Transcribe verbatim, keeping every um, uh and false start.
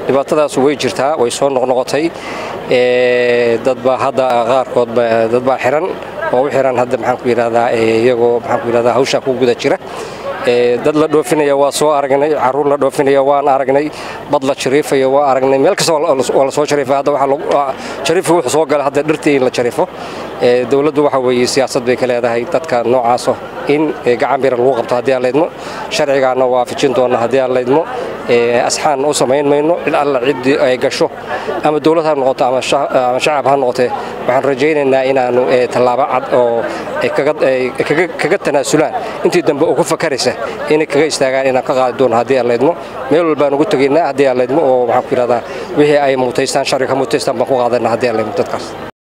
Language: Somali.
dhibaatadaas way jirtaa way soo noqnoqotay dad baa hadda qaarkood dad baa xiran oo u xiran hadda maxaan ku yiraahdaa iyagoo maxaan ku yiraahdaa hawsha ku guda jira dad la dhoofinaya waa soo aragnay caruur la dhoofinaya waan aragnay bad la jariifaya waa aragnay meel kasta oo la soo jariifay hadda waxa jariifku wuxuu soo galay hadda dhirtii in la jariifo dawladdu waxa weeye siyaasad bay ka leedahay dadka noocaas ah in gacan bir lagu qabto hadii aan leedmo sharcigaana waafajin doona hadii aan leedmo asxaan u sameyn mayno in alla cid ay gasho ama dawladda noqoto ama shacab ha noqoto waxaan rajaynaynaa inaanu talaabo cad oo kaga kaga tanaasulaan intii dambe ugu fakaraysa in kaga istaagaan inaan ka qaadi doono hadii aan leedmo meel walba aan ugu tageynaa hadii aan leedmo oo waxaan ku yiraahdaa wixii ay muuteystaan sharciga muuteystaan baan ku qaadanaa hadii aan leedmo dadkaas